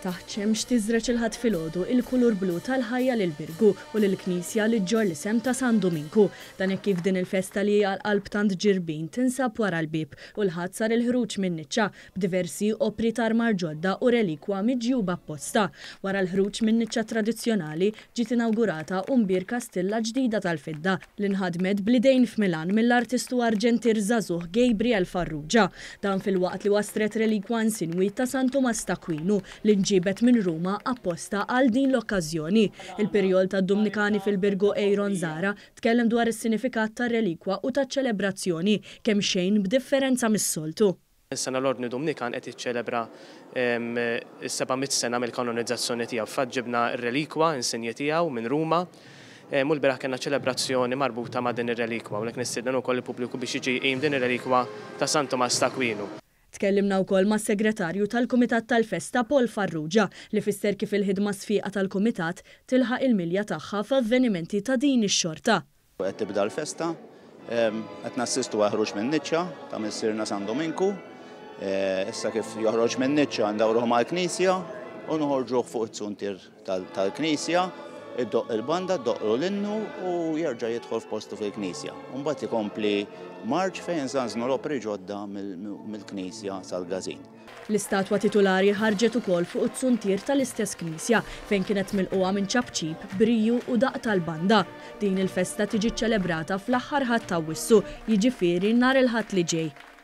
Taħt xemx tiżreċ il-ħadd filgħodu il-kulur blu tal-ħajja lill-Birgu u lill-Knisja li ġġor l-isem ta' San Dominku. Dan hekk kif din il-festa li hija l-qalb tant ġirbin tinsab wara l-bib u l-ħadd sar il-ħruġ minn Niċċa b'diversi opri ta' armar ġodda u relikwa miġjuba apposta. Wara l-ħruġ minn Niċċa tradizzjonali ġiet inawgurata mbir kastilla ġdida tal-fidda li nħadmet blidejn f'Milan mill-artistu Arġentir żagħżugħ Gabriel Farrugia. Dan fil-waqt li wastret relikwa insinwi ta' San Tomas d'Aquino li ġibet minn Ruma apposta għal din l-okkażjoni. Il-perjol tad-Dominikani fil-Birgu Aaron Zara tkellem dwar is-sinifikat tar-relikwa u taċ-ċelebrazzjoni kemm xejn b'differenza mis-soltu. Is-sena l-Ordni Dominikan qed jiċċelebra is-700 sena mill-kanonizzazzjoni tiegħu. Faġġibna r-relikwa insinji tiegħu minn Ruma. U l-biraħ kellna ċelebrazzjoni marbuta ma' din ir-relikwa u lek nistieden ukoll il-pubbliku biex jiġi jqim din ir-relikwa ta' San Tomas d'Aquino. Tkellimna wkoll mas-segretarju tal-Kumitat tal-Festa Paul Farrugia li fisser kif il-ħidma sfiqa tal-Kumitat tilħaq il-milja tagħha f'avvenimenti ta' din ix-xorta. Qed tibda l-festa, qed nassistu ħruġ minn Niċċa ta' missierna San Dominku. Issa kif joħroġ minn Niċċa ndawruh mal-Knisja u noħorġuh fuq it-suntir tal-Knisja, iddoq il-banda, doqqru l-innu u jerġa' jidħol f'postu fil-Knisja. Mbagħad ikompli marċ fejn żanżnu l-opri ġodda mill-Knisja sal-Gazin. L-istatwa titolari ħarġet ukoll fuq it-suntir tal-istess Knisja fejn kienet milquha minn ċabċib, briju u daq tal-banda. Din il-festa tiġi ċċelebrata fl-aħħar ħadd ta' Awwissu, jiġifieri nhar il-ħadd li ġej.